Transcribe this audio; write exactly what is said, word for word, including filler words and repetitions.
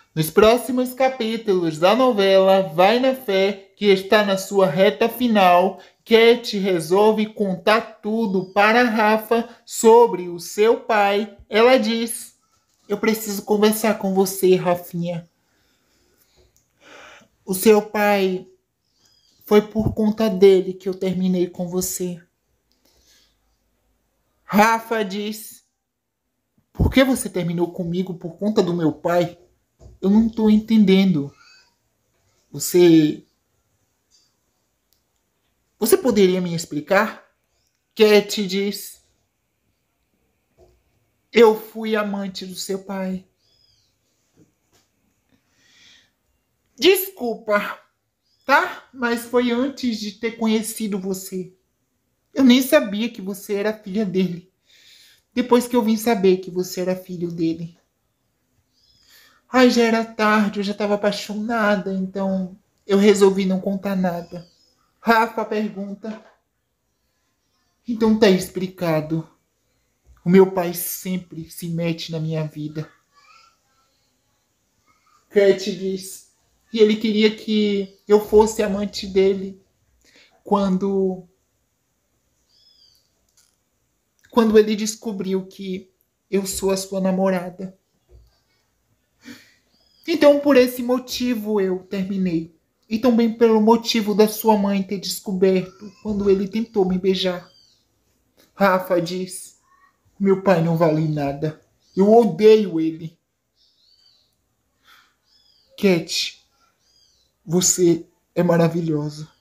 Nos próximos capítulos da novela Vai na Fé, que está na sua reta final, Cat resolve contar tudo para Rafa sobre o seu pai. Ela diz: eu preciso conversar com você, Rafinha. O seu pai, foi por conta dele que eu terminei com você. Rafa diz: por que você terminou comigo por conta do meu pai? Eu não estou entendendo. Você. Você poderia me explicar? Cat diz: eu fui amante do seu pai. Desculpa, tá? Mas foi antes de ter conhecido você. Eu nem sabia que você era filha dele. Depois que eu vim saber que você era filho dele. Ai, já era tarde, eu já estava apaixonada, então eu resolvi não contar nada. Rafa pergunta: então tá explicado. O meu pai sempre se mete na minha vida. Cat diz: e ele queria que eu fosse amante dele quando quando ele descobriu que eu sou a sua namorada. Então, por esse motivo eu terminei. E também pelo motivo da sua mãe ter descoberto quando ele tentou me beijar. Rafa diz: meu pai não vale nada. Eu odeio ele. Cat, você é maravilhosa.